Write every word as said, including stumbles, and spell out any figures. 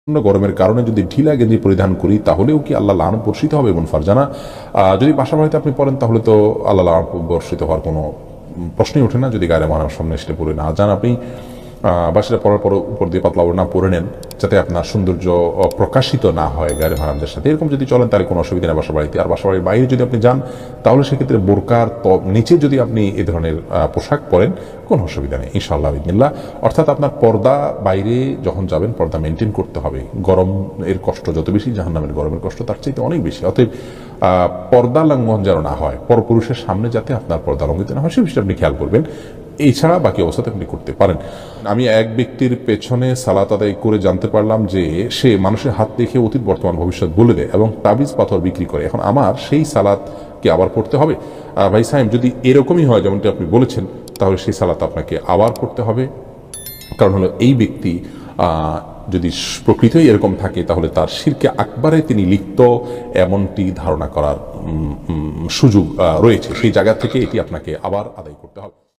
গরমের কারণে যদি ঢিলা গেঞ্জি পরিধান করি তাহলেও কি আল্লাহ লানত বর্ষিত হবে? এবং ফারজানা, যদি বাসা বাড়িতে আপনি পড়েন তাহলে তো আল্লাহ লানত বর্ষিত হওয়ার কোনো প্রশ্নই ওঠে না, যদি গায়ে মহানার সামনে এসে পড়ে না যান। আপনি বাসাটা পড়ার পর উপর দিয়ে পাতলা না পরে নেন, যাতে আপনার সৌন্দর্য প্রকাশিত না হয় গায়ে হারামদের সাথে। এরকম যদি চলেন তাহলে কোনো অসুবিধা নেই বাসা বাড়িতে। আর বাসা বাড়ির বাইরে যদি আপনি যান তাহলে সেক্ষেত্রে বোরকার নিচে যদি আপনি এ ধরনের পোশাক পরেন কোনো অসুবিধা নেই ইনশাআল্লাহ বিদিনিল্লাহ। অর্থাৎ আপনার পর্দা বাইরে যখন যাবেন পর্দা মেনটেন করতে হবে। গরম এর কষ্ট যত বেশি, জাহান্নামের গরমের কষ্ট তার চাইতে অনেক বেশি। অতএব পর্দা লঙ্ঘন যেন না হয়, পরপুরুষের সামনে যাতে আপনার পর্দা লঙ্ঘিত না হয় সে বিষয়টা আপনি খেয়াল করবেন। এছাড়া বাকি অবস্থাতে আপনি করতে পারেন। আমি এক ব্যক্তির পেছনে সালাত আদায় করে জানতে পারলাম যে সে মানুষের হাত দেখে অতীত বর্তমান ভবিষ্যৎ বলে দেয় এবং তাবিজ পাথর বিক্রি করে। এখন আমার সেই সালাত কি আবার পড়তে হবে? ভাই সাহেব, যদি এরকমই হয় যেমনটি আপনি বলেছেন তাহলে সেই সালাত আপনাকে আবার পড়তে হবে। কারণ হলো এই ব্যক্তি যদি প্রকৃতই এরকম থাকে তাহলে তার শিরকে আকবারে তিনি লিপ্ত এমনটি ধারণা করার সুযোগ রয়েছে। সেই জায়গা থেকে এটি আপনাকে আবার আদায় করতে হবে।